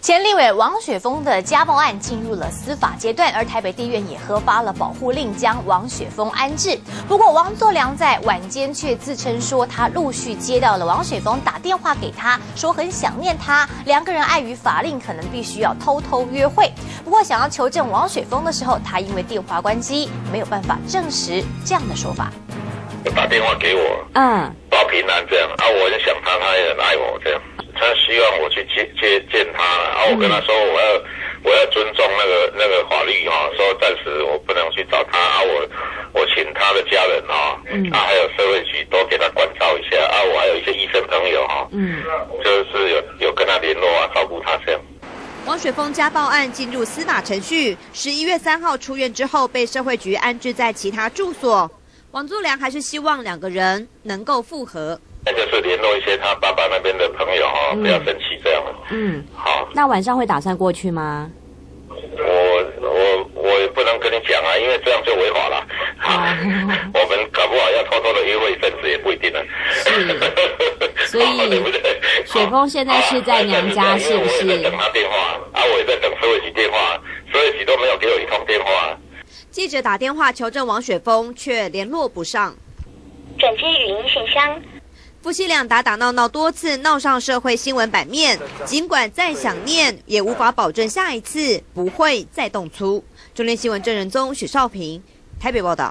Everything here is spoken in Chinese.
前立委王雪峰的家暴案进入了司法阶段，而台北地院也核发了保护令，将王雪峰安置。不过，王作良在晚间却自称说，他陆续接到了王雪峰打电话给他，说很想念他，两个人碍于法令，可能必须要偷偷约会。不过，想要求证王雪峰的时候，他因为电话关机，没有办法证实这样的说法。 打电话给我，报平安这样啊，我很想他，他也很爱我这样。他希望我去见他啊，我跟他说我要尊重那个法律哈，说暂时我不能去找他啊，我请他的家人哈，还有社会局都给他关照一下啊，我还有一些医生朋友哈，就是有跟他联络啊，照顾他这样。 王雪峰家暴案进入司法程序，11月3号出院之后被社会局安置在其他住所。王作良还是希望两个人能够复合。 那就是联络一些他爸爸那边的朋友哈，不要生气这样。好。 那晚上会打算过去吗？ 我也不能跟你讲啊，因为这样就违法了。我们搞不好要偷偷的约会一阵子也不一定呢。 是。所以，对不对？雪峰现在是在娘家，是不是？ 我也在等他电话啊，我也在等社会局电话，社会局都没有给我一通电话。 记者打电话求证王雪峰，却联络不上。 转接语音信箱。 夫妻俩打打闹闹多次，闹上社会新闻版面。尽管再想念，也无法保证下一次不会再动粗。中天新闻郑仁宗、许少平台北报道。